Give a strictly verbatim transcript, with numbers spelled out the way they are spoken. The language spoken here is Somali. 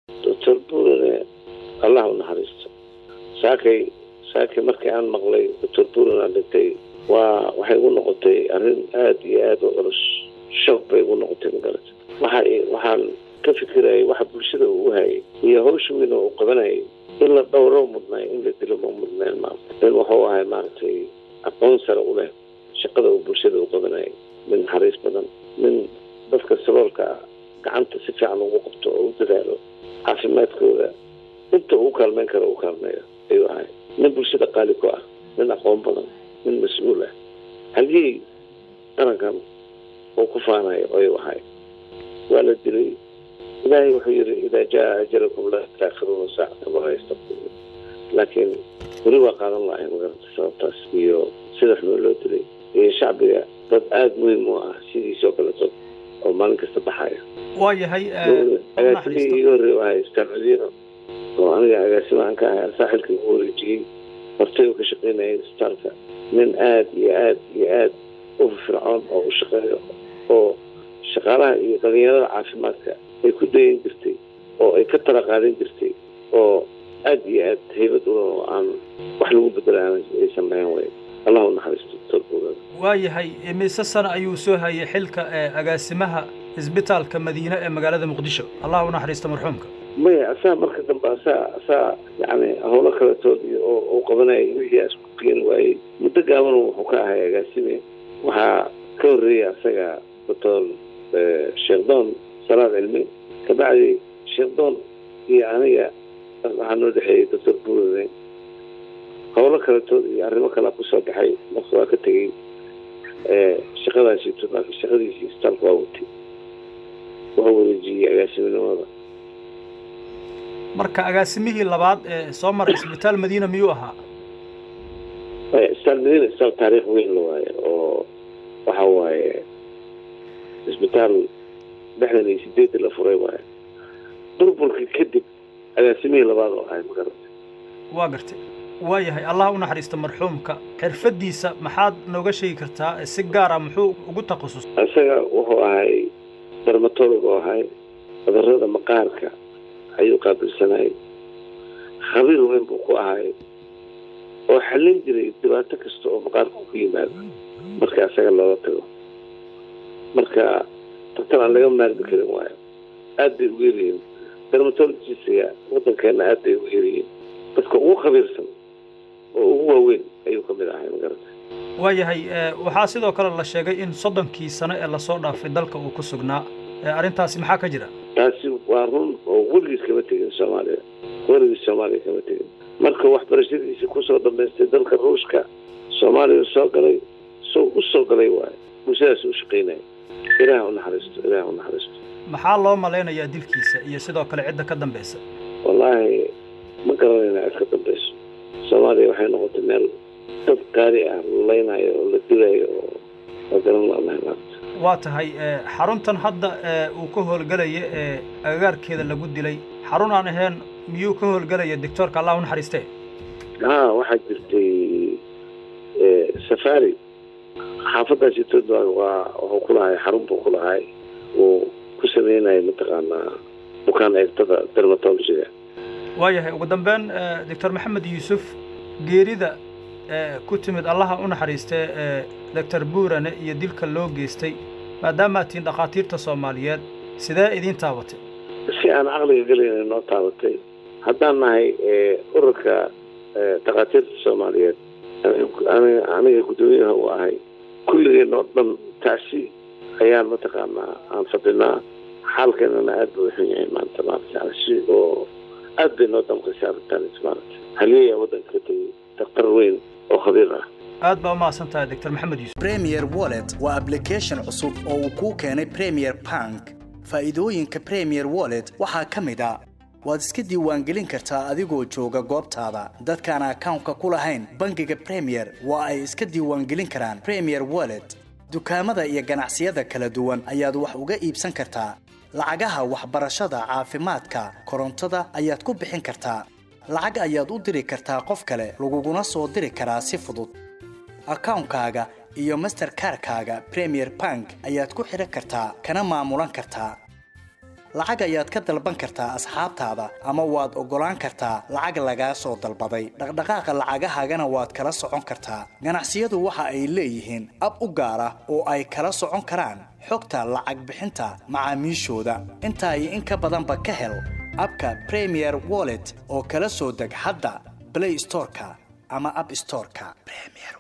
دكتور بورنا الله نحرسته ساكي ساكي مركي عن مغلي دكتور بورنا عندتي وwaxay u noqotay arrin aad iyo aad u culus shock bay u noqotay magarad waxay waxaan ka fikiray waxa bulshada uu hayay iyo hawshu inuu u qabanay in la dhowro mudnay in la dilo mudnay ma in wuxuu ahay maartay aqoon sare u leh shaqada uu bulshada u qabanay min xariis badan min dadka saboolka gacanta si fiican ugu qabto oo u dadaalo caafimaadkooda inta uu kaalmeyn karo uu kaalmeeyo ayuu ahay min bulshada qaali ku ah min aqoon badan من مسؤولة هل هي أنا كم وقفانا أيوة هاي ولا تدري إلهي وحير إذا جاء أجلكم لا تأخرون ساعة ولا يستقبلون لكن بروا قال الله إن غير تصرف تسبيه سلح من لو تدري شعبي قد آد مهم سيدي سوكلة أو ما نكست بحايا واي هاي أجلي يوري وهاي استعملينه وأنا أجلس معك ساحل كبوري جي مرتين كشقينا استارتا من آد يا آد يا آد وفرعون أو شغال أو شغالة يغير عافماتك يكودين درتي أو يكتر قارين درتي أو آد يا آد هيبتوا عن وحلو بدل عن يسمعين وين الله نحرس تطلبه واي هاي مسسنا أيوسوها يحلك أجاسمها إسبيتال كمدينة مقالة مقدشة الله نحرس مرحومك ما أسا مركز أسا أسا يعني هولا كلا تودي أو أو قبنا يجي أسبوعين وعي متجاوبنا وحكاها يا جاسمي وها كوري أسا بطل شيخدون صلاة علمي كبعد شيخدون يعني هنودي حي تطبور ذي هولا كلا تودي يعني ما كلا قصة حي مخوا كتجي شغلة شيء تبغى شغلة شيء استلقوا وتي وهو يجي يا جاسمي نوضة marka agaasimihii labaad ee soo maray isbitaal Madiina miyuu ahaa ee isbitaal Madiina isbitaal taariikh weyn waaye oo waxa waaye isbitaal dhexdan iyo sideed la furay waaye burburkii kadib agaasimihii labaad oo ahay magartay waa gartay waayahay Allah u naxariisto marxuumka xirfadiisa maxaad nooga sheegi kartaa si gaar ah muxuu ugu takhasus asaga wuxuu ahay dermatolog oo ahay cudurrada maqaarka ayuu qaabilsanay khabiir weyn buu ku ahay oo xallin jiray dhibaato kasta oo maqaarku ku yimaado marka asaga looga tago marka dadka laga maarmi karin waayo aad bay ugu yiriin dermatologist-ka wadankeena aad bay ugu yiriin dadka ugu khabiirsan oo ugu waaweyn ayuu ka mid ahay magarata waayahay waxaa sidoo kale la sheegay in soddonkii sano ee lasoo dhaafay dalka uu ku sugnaa arrintaasi maxaa ka jira taasi waa run oo weligiis kama tegin Soomaaliya weligiis Soomaaliya kama tegin marka waxbarashadiisa ku soo dhameystay dalka Ruushka Soomaaliya soo galay soo u soo galay waay bulshadaas u shaqeynay ilaahay u naxariisto ilaahay u naxariisto maxaa loo maleynayaa dilkiisa iyo sidoo kale cidda ka dambaysa wallahi ma garanayna cidda ka dambaysa Soomaaliya waxay noqotay meel dad qaali ah leynayo oo la dilayo oo garan la waa tahay xaruntan hadda uu ka howlgalaya ee agagaarkeeda lagu dilay xarun aan ahayn miyuu ka howlgalaya doctorka Allah u naxariistay haa waxa jirtay safari xaafadaasi toodwa waa wuxuu ku lahay xarun buu ku lahay oo ku sameynay mataqaanaa bukaan eegtada dermatology-ga waayahay ugu dambeyn doctor Maxamed Yuusuf geerida ku timid Allah u naxariistay doctor Buurane iyo dilka loo geystay maadaama tiin dhaqaatiirta Soomaaliyeed sidee idin taabatay si aan aqliga galin noo taabatay haddaan nahay ururka dhaqaatiirta Soomaaliyeed aniga aniga gudoomiyaha u ahay kulligeen oo dhan taasi ayaan mataqaanaa aan fadhinaa xaalkeena aad buu xun yahay maanta maanta si oo aad bay noo damqaysaa arrintan ismaarta haliya wadanka tagay dhaqtar weyn oo khabiir ah aad baa ma santahay doctor Maxamed Yuusuf Premier Wallet waa application cusub oo uu ku keenay Premier Bank faa'iidooyinka Premier Wallet waxaa ka mid ah waad iska diiwaangelin kartaa adigoo jooga goobtaada dadkaan account-ka ku lahayn bangiga Premier waa ay iska diiwaangelin karaan Premier Wallet dukaamada iyo ganacsiyada kala duwan ayaad wax uga iibsan kartaa lacagaha waxbarashada caafimaadka korontada ayaad ku bixin kartaa lacag ayaad u diri kartaa qof kale laguguna soo diri karaa si fudud account-kaaga iyo Mastercard-kaaga Premier Bank ayaad ku xiran kartaa kana maamulan kartaa lacag ayaad ka dalban kartaa asxaabtaada ama waad ogolaan kartaa lacag lagaa soo dalbaday dhaqdhaqaaqa lacagahaagana waad kala socon kartaa ganacsiyadu waxa ay leeyihiin ab u gaar ah oo ay kala socon karaan xogta lacag bixinta macaamiishooda intaa iyo in ka badanba ka hel abka Premier Wallet oo kala soo deg hadda Play Store-ka ama App Store-ka Premier